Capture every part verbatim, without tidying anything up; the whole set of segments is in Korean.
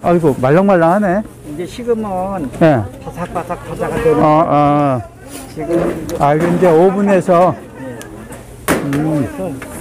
아이고, 말랑말랑하네. 이제 식으면 네. 바삭바삭 바삭 되는. 어, 어. 지금 아, 이거 이제 오븐에서. 음.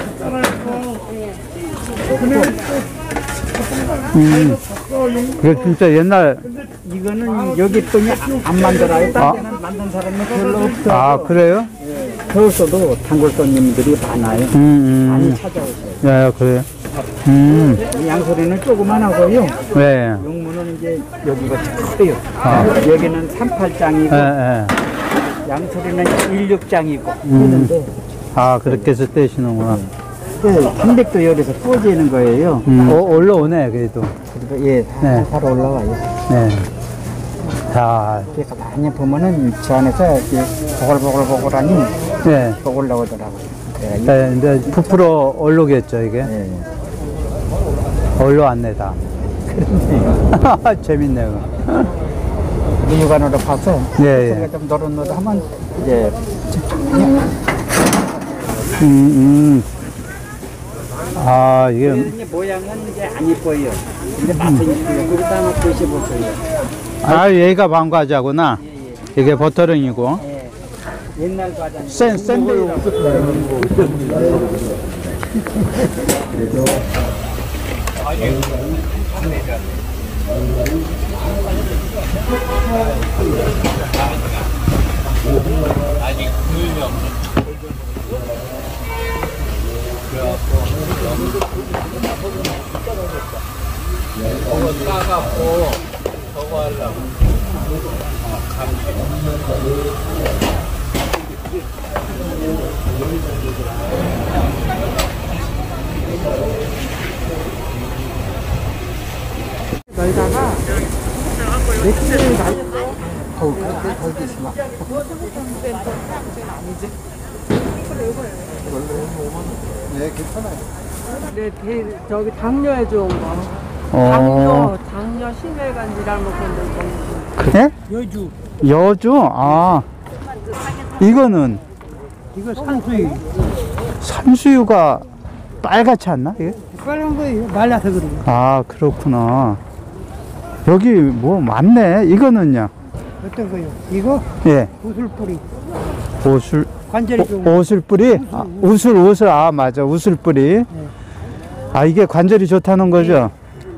음. 그게 진짜 옛날. 이거는 여기 분이 안 만들어요. 딴 데는 만든 사람이 별로 없어. 아, 그래요? 서울서도 단골 손님들이 많아요. 음, 음. 많이 찾아오세요. 네, 그래요. 음. 양소리는 조그만 하고요. 네. 용문은 이제 여기가 커요. 아. 여기는 삼십팔 장이고 네, 네. 양소리는 십육 장이고 음. 그런데 아, 그렇게 해서 떼시는구나. 그 편백도 열에서 구워지는 거예요. 음. 어, 올라오네, 그래도. 그래서 예, 네. 잘 올라와요. 네. 자, 이렇게 가만히 보면은 저 안에서 이렇게 보글보글보글하니 네. 또 올라오더라고요. 네, 네, 이제 부풀어 올라오겠죠, 이게. 네. 올라왔네, 다. 재밌네요. 육안으로 봐서 예, 예. 소리가 좀 노릇노릇하면 이제 음, 음. 아, 이게. 이제 모양은 이제 안 이뻐요. 근데 맛은 이쁘요. 그러다 한번 드셔보세요. 아, 얘가 방과자구나. 예, 예. 이게 버터링이고. 예. 옛날 과자. 센, 센데이라고. 저거 따갖고 저거 하려고. 널다가 맥주를 날 더울 때 덜 드시나? 네, 괜찮아요. 네, 대, 저기 당뇨에 좋은 거. 어. 당뇨, 당뇨 심혈관 질환 뭐 그런 데 그래? 여주. 여주? 아. 이거는 이거 산수유. 산수유가 빨갛지 않나? 이게? 빨간 거예요. 말라서 그래요. 아, 그렇구나. 여기 뭐 많네. 이거는요? 어떤 거요? 이거 예. 우슬뿌리. 오술, 관절이 좋은 거. 오, 오술뿌리? 아, 우술, 우술. 아, 맞아. 우술뿌리. 아, 이게 관절이 좋다는 거죠?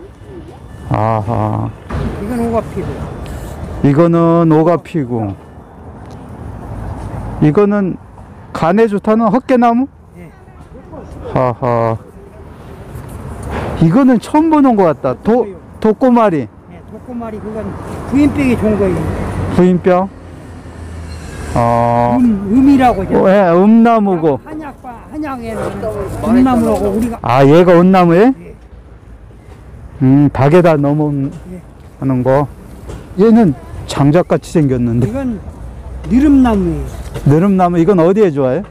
아하. 이건 오가피고. 이거는 오가피고. 이거는 간에 좋다는 헛개나무? 예. 하하. 이거는 처음 보는 것 같다. 도, 독고마리. 예, 독고마리 그건 부인병이 좋은 거예요. 부인병. 어, 음, 음이라고 죠 어, 예, 음나무고. 한약과 한약에는 음나무라고 우리가 아, 얘가 온나무에? 예. 음, 닭에다 넣어 예. 하는 거. 얘는 장작같이 생겼는데. 이건 느릅나무예요. 느릅나무, 이건 어디에 좋아요?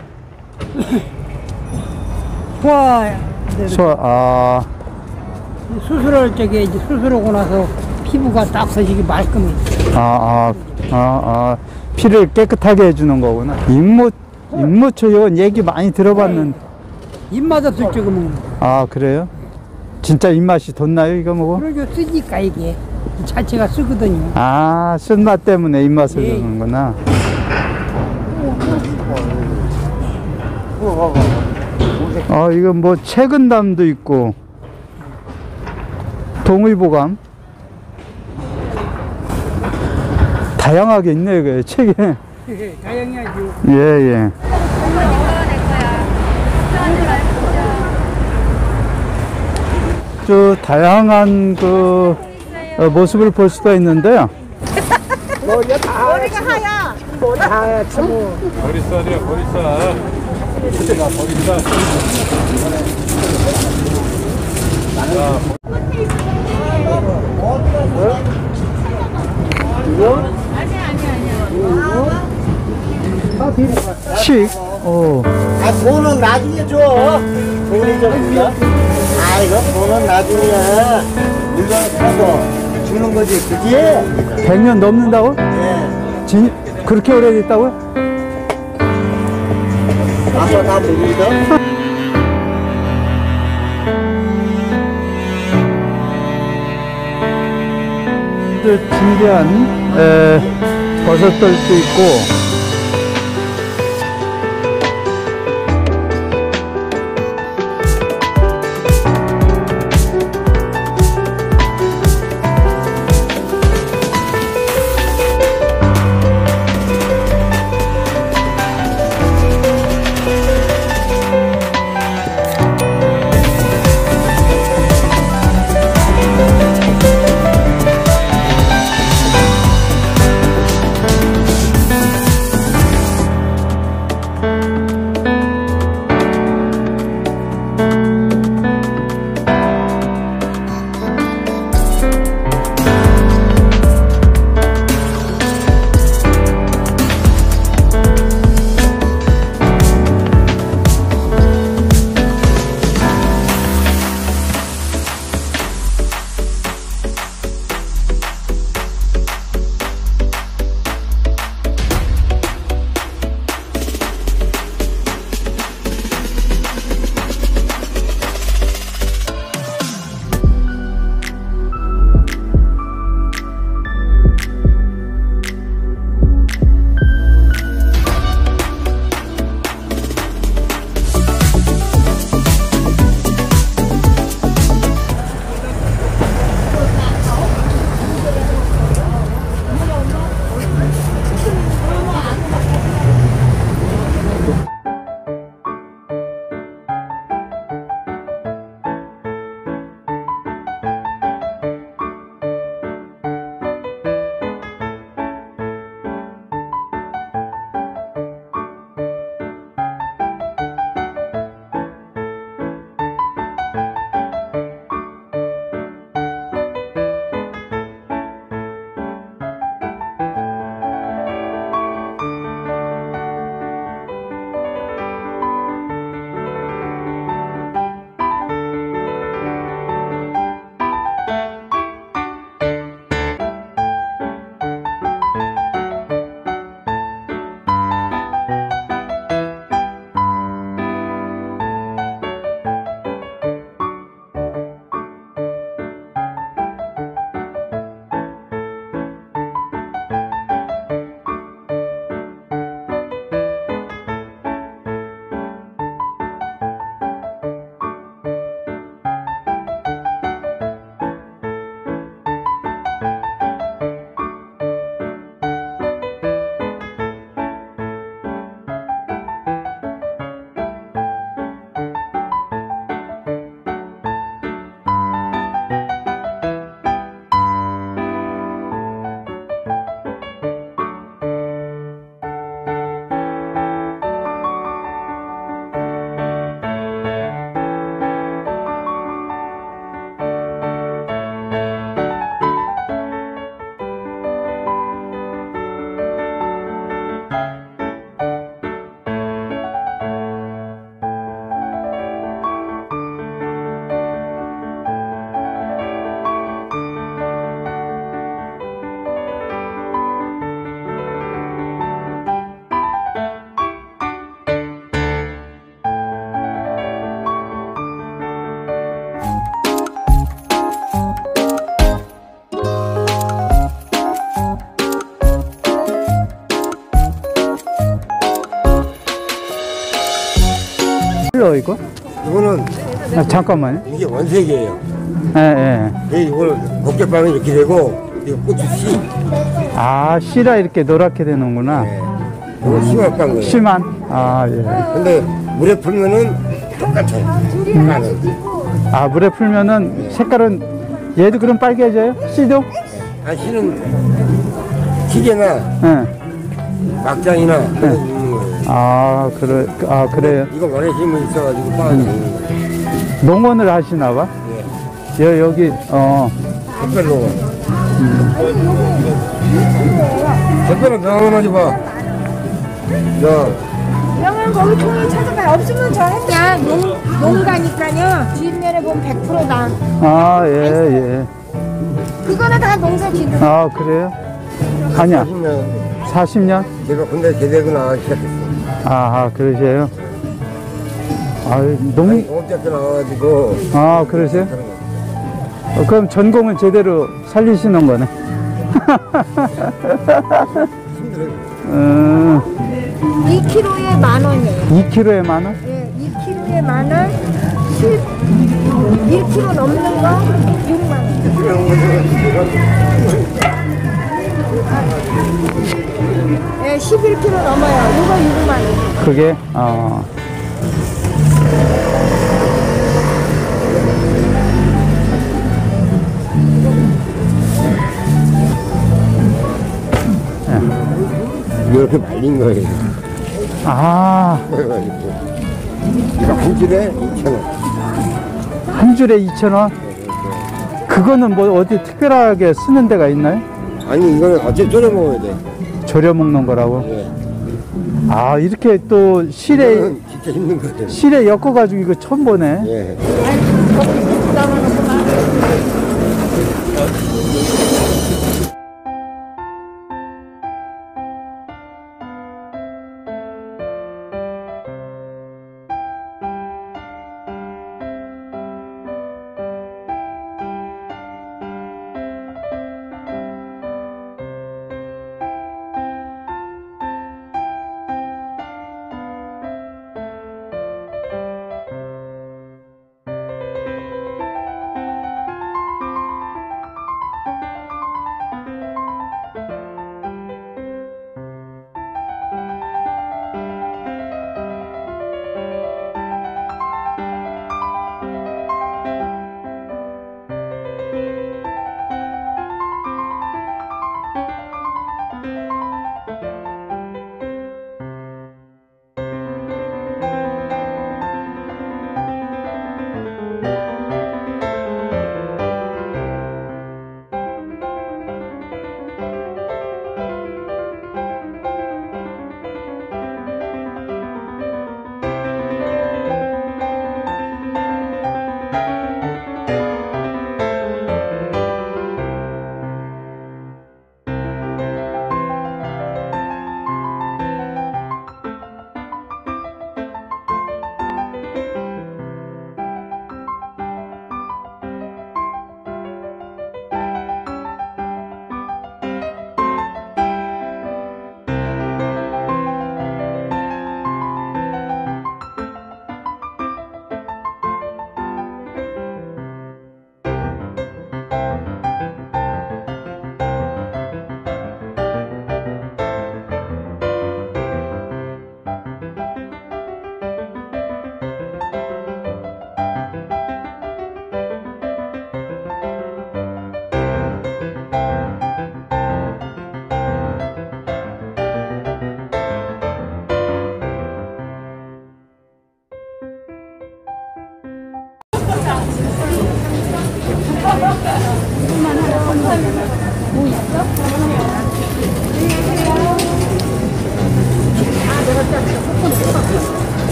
소화 소, 아, 수술할 적에 이제 수술하고 나서 피부가 딱 서지기 말끔해. 아, 아, 아, 아, 피를 깨끗하게 해주는 거구나. 임무, 임무초 이건 얘기 많이 들어봤는데. 입맛 없을 적에 먹는 거. 아, 그래요? 진짜 입맛이 돋나요, 이거 먹어? 그러죠. 쓰니까 이게 자체가 쓰거든요. 아, 쓴맛 때문에 입맛을 예. 주는구나. 어, 이건 뭐 채근담도 있고 동의보감 다양하게 있네, 그 책에. 다양하죠. 예, 예. 저 다양한 그 어, 모습을 볼 수가 있는데요. 머리가 하얘. 머리 하얗지 뭐. 보리쌀이야, 보리쌀. 보리쌀. 식. 오. 아, 돈은 나중에 줘. 돈이 좀 있어. 아, 이거 돈은 나중에 물건을 사고 주는 거지, 그지? 백 년 넘는다고? 예. 진, 그렇게 오래됐다고요? 아빠 나 못 믿어? 아주 진귀한 에, 버섯들도 있고 뭐예요 이거? 이거는 아, 잠깐만요. 이게 원색이에요. 예, 예. 네, 이걸 덮개빵은 이렇게 되고 이거 고추 씨. 아, 씨라 이렇게 노랗게 되는구나. 네. 이거 심한 빵 거예요. 씨만. 아, 예. 근데 물에 풀면은 똑같아요. 나는. 아, 물에 풀면은 색깔은 얘도 그럼 빨개져요? 씨도? 아, 씨는 튀개나 예. 막장이나 그런 거 있는 거예요. 아, 그래, 아, 그래요. 이거 원래 힘이 있어가지고 빵이 되는 거예요. 농원을 하시나 봐? 예. 여, 여기, 어. 특별로. 특별한 병원 어디 봐. 야, 그러면 거기 통에 찾아봐요. 없으면 저 했냐. 농, 농가니까요. 뒷면에 보면 백 퍼센트다. 아, 예, 예. 그거는 다 농사 짓는 아, 그래요? 아니야. 사십 년 사십 년? 제가 군대 제대고 나가기 시작했어요. 아, 그러세요? 아유, 농, 공업대학교 나와가지고 아, 그러세요? 하는 거예요. 어, 그럼 전공을 제대로 살리시는 거네. 음, 이 킬로에 만 원이에요. 이 킬로에 만 원? 예, 이 킬로에 만 원, 십, 일 킬로 넘는 거 육만 원. 예, 십일 킬로 넘어요. 이거 육만 원. 그게, 어. 이렇게 말린 거예요. 아, 그래가지고 이거 한 줄에 이천 원. 한 줄에 이천 원? 그거는 뭐 어디 특별하게 쓰는 데가 있나요? 아니 이거는 어째 졸여 먹어야 돼. 절여 먹는 거라고? 예. 아, 이렇게 또 실에, 이거는 진짜 힘든 거예요. 실에 엮어가지고 이거 처음 보네. 예. 남아놓고